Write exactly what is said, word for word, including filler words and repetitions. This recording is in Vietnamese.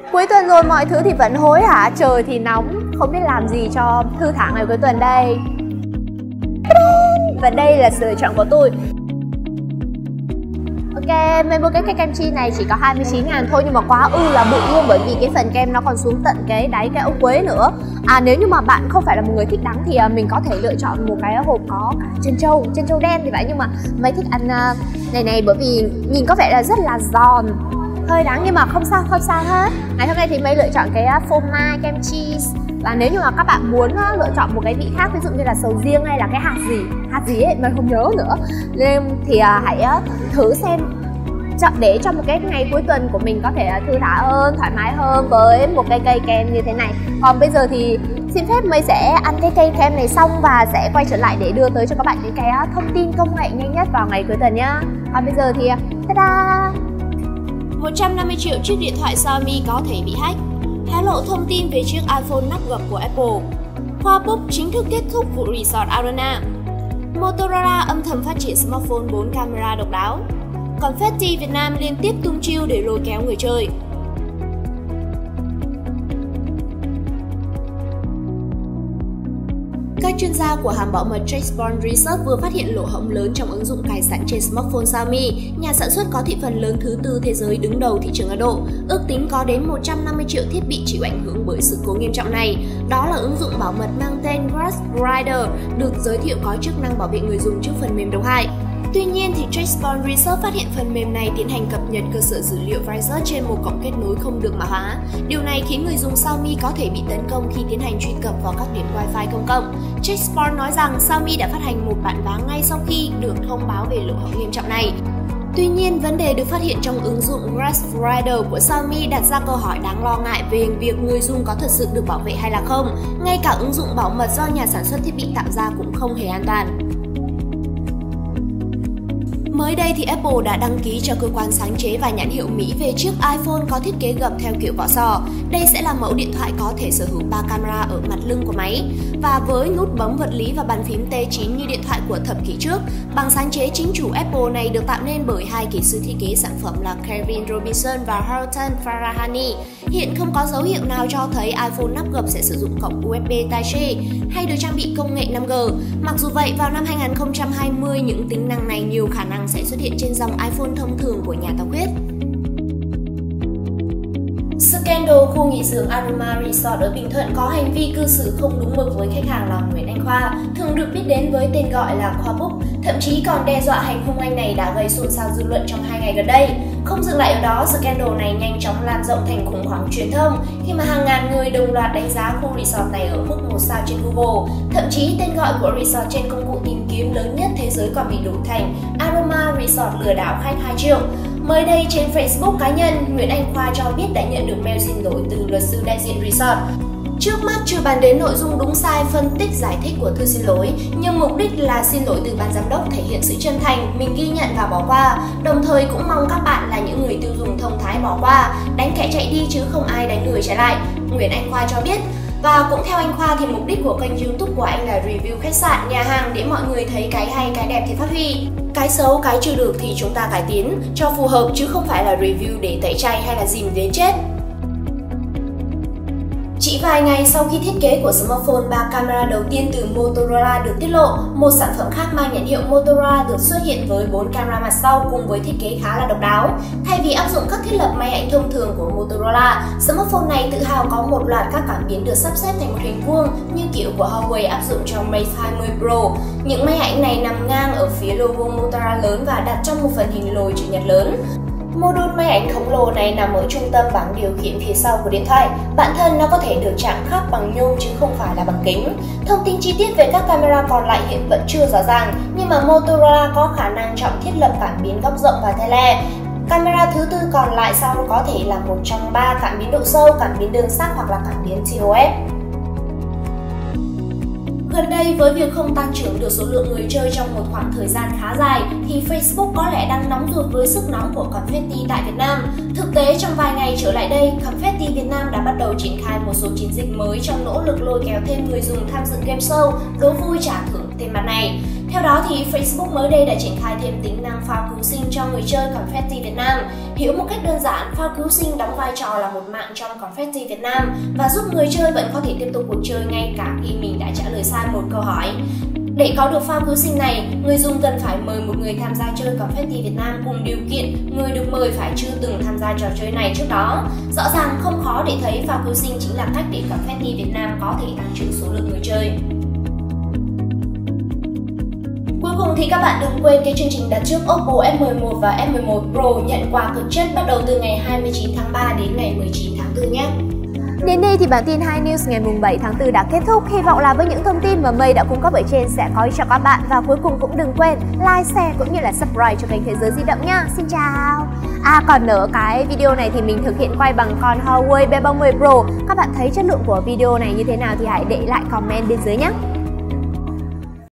Cuối tuần rồi mọi thứ thì vẫn hối hả, trời thì nóng, không biết làm gì cho thư thả ngày cuối tuần đây. Và đây là sự lựa chọn của tôi. Ok, mình mua cái cây kem chi này chỉ có hai mươi chín ngàn thôi, nhưng mà quá ư là bự luôn, bởi vì cái phần kem nó còn xuống tận cái đáy cái ốc quế nữa. À, nếu như mà bạn không phải là một người thích đắng thì mình có thể lựa chọn một cái hộp có cả trân châu, trân châu đen thì vậy. Nhưng mà mấy thích ăn này này bởi vì nhìn có vẻ là rất là giòn, hơi đắng, nhưng mà không sao, không sao hết. Ngày hôm nay thì Mây lựa chọn cái phô mai kem cheese. Và nếu như mà các bạn muốn lựa chọn một cái vị khác, ví dụ như là sầu riêng hay là cái hạt gì, hạt gì ấy, Mây không nhớ nữa, nên thì hãy thử xem để cho một cái ngày cuối tuần của mình có thể thư thả hơn, thoải mái hơn với một cây cây kem như thế này. Còn bây giờ thì xin phép Mây sẽ ăn cái cây kem này xong và sẽ quay trở lại để đưa tới cho các bạn những cái thông tin công nghệ nhanh nhất vào ngày cuối tuần nhá. Còn bây giờ thì ta-da! một trăm năm mươi triệu chiếc điện thoại Xiaomi có thể bị hack. Hé lộ thông tin về chiếc iPhone nắp gập của Apple. Khoa Book chính thức kết thúc vụ Resort Arena. Motorola âm thầm phát triển smartphone bốn camera độc đáo. Confetti Việt Nam liên tiếp tung chiêu để lôi kéo người chơi. Các chuyên gia của hãng bảo mật Checkpoint Research vừa phát hiện lỗ hổng lớn trong ứng dụng cài sẵn trên smartphone Xiaomi, nhà sản xuất có thị phần lớn thứ tư thế giới đứng đầu thị trường Ấn Độ. Ước tính có đến một trăm năm mươi triệu thiết bị chịu ảnh hưởng bởi sự cố nghiêm trọng này. Đó là ứng dụng bảo mật mang tên Grass Rider, được giới thiệu có chức năng bảo vệ người dùng trước phần mềm độc hại. Tuy nhiên, thì Checkpoint Research phát hiện phần mềm này tiến hành cập nhật cơ sở dữ liệu virus trên một cổng kết nối không được mã hóa. Điều này khiến người dùng Xiaomi có thể bị tấn công khi tiến hành truy cập vào các điểm Wi-Fi công cộng. Checkpoint nói rằng Xiaomi đã phát hành một bản vá ngay sau khi được thông báo về lỗ hổng nghiêm trọng này. Tuy nhiên, vấn đề được phát hiện trong ứng dụng Grass Rider của Xiaomi đặt ra câu hỏi đáng lo ngại về việc người dùng có thật sự được bảo vệ hay là không. Ngay cả ứng dụng bảo mật do nhà sản xuất thiết bị tạo ra cũng không hề an toàn. Mới đây thì Apple đã đăng ký cho cơ quan sáng chế và nhãn hiệu Mỹ về chiếc iPhone có thiết kế gập theo kiểu vỏ sò. Đây sẽ là mẫu điện thoại có thể sở hữu ba camera ở mặt lưng của máy. Và với nút bấm vật lý và bàn phím T chín như điện thoại của thập kỷ trước, bằng sáng chế chính chủ Apple này được tạo nên bởi hai kỹ sư thiết kế sản phẩm là Kevin Robinson và Hartan Farahani. Hiện không có dấu hiệu nào cho thấy iPhone nắp gập sẽ sử dụng cổng u ét bê Type-C hay được trang bị công nghệ năm G. Mặc dù vậy, vào năm hai nghìn không trăm hai mươi, những tính năng này nhiều khả năng sẽ xuất hiện trên dòng iPhone thông thường của nhà tàu huyết. Scandal khu nghỉ dưỡng Aroma Resort ở Bình Thuận có hành vi cư xử không đúng mực với khách hàng là Nguyễn Anh Khoa, thường được biết đến với tên gọi là Khoa Book, thậm chí còn đe dọa hành hung anh này đã gây xôn xao dư luận trong hai ngày gần đây. Không dừng lại ở đó, scandal này nhanh chóng lan rộng thành khủng hoảng truyền thông khi mà hàng ngàn người đồng loạt đánh giá khu resort này ở mức một sao trên Google. Thậm chí tên gọi của resort trên công cụ tìm kiếm lớn nhất thế giới còn bị đổi thành Aroma Resort lừa đảo khách hai triệu. Mới đây trên Facebook cá nhân, Nguyễn Anh Khoa cho biết đã nhận được mail xin lỗi từ luật sư đại diện resort. Trước mắt chưa bàn đến nội dung đúng sai, phân tích giải thích của thư xin lỗi, nhưng mục đích là xin lỗi từ ban giám đốc thể hiện sự chân thành, mình ghi nhận và bỏ qua. Đồng thời cũng mong các bạn là những người tiêu dùng thông thái bỏ qua, đánh kẻ chạy đi chứ không ai đánh người trái lại, Nguyễn Anh Khoa cho biết. Và cũng theo anh Khoa thì mục đích của kênh YouTube của anh là review khách sạn, nhà hàng để mọi người thấy cái hay, cái đẹp thì phát huy. Cái xấu, cái chưa được thì chúng ta cải tiến cho phù hợp chứ không phải là review để tẩy chay hay là dìm đến chết. Chỉ vài ngày sau khi thiết kế của smartphone ba camera đầu tiên từ Motorola được tiết lộ, một sản phẩm khác mang nhãn hiệu Motorola được xuất hiện với bốn camera mặt sau cùng với thiết kế khá là độc đáo. Thay vì áp dụng các thiết lập máy ảnh thông thường của Motorola, smartphone này tự hào có một loạt các cảm biến được sắp xếp thành một hình vuông như kiểu của Huawei áp dụng trong Mate hai mươi Pro. Những máy ảnh này nằm ngang ở phía logo Motorola lớn và đặt trong một phần hình lồi chữ nhật lớn. Module máy ảnh khổng lồ này nằm ở trung tâm bảng điều khiển phía sau của điện thoại. Bản thân nó có thể được chạm khắc bằng nhôm chứ không phải là bằng kính. Thông tin chi tiết về các camera còn lại hiện vẫn chưa rõ ràng, nhưng mà Motorola có khả năng chọn thiết lập cảm biến góc rộng và tele. Camera thứ tư còn lại sau có thể là một trong ba cảm biến độ sâu, cảm biến đường sắc hoặc là cảm biến tê o ép. Gần đây, với việc không tăng trưởng được số lượng người chơi trong một khoảng thời gian khá dài, thì Facebook có lẽ đang nóng ruột với sức nóng của Confetti tại Việt Nam. Thực tế, trong vài ngày trở lại đây, Confetti Việt Nam đã bắt đầu triển khai một số chiến dịch mới trong nỗ lực lôi kéo thêm người dùng tham dự game show đố vui trả thưởng tiền mặt này. Theo đó thì Facebook mới đây đã triển khai thêm tính năng phao cứu sinh cho người chơi Confetti Việt Nam. Hiểu một cách đơn giản, phao cứu sinh đóng vai trò là một mạng trong Confetti Việt Nam và giúp người chơi vẫn có thể tiếp tục cuộc chơi ngay cả khi mình đã trả lời sai một câu hỏi. Để có được phao cứu sinh này, người dùng cần phải mời một người tham gia chơi Confetti Việt Nam cùng điều kiện người được mời phải chưa từng tham gia trò chơi này trước đó. Rõ ràng không khó để thấy phao cứu sinh chính là cách để Confetti Việt Nam có thể tăng trưởng số lượng người chơi. Cuối cùng thì các bạn đừng quên cái chương trình đặt trước Oppo F mười một và F mười một Pro nhận quà cực chất bắt đầu từ ngày hai mươi chín tháng ba đến ngày mười chín tháng tư nhé. Đến đây thì bản tin hai News ngày bảy tháng tư đã kết thúc. Hy vọng là với những thông tin mà Mây đã cung cấp ở trên sẽ có ích cho các bạn. Và cuối cùng cũng đừng quên like, share cũng như là subscribe cho kênh Thế giới di động nha. Xin chào. À còn nữa, cái video này thì mình thực hiện quay bằng con Huawei P ba mươi Pro. Các bạn thấy chất lượng của video này như thế nào thì hãy để lại comment bên dưới nhé.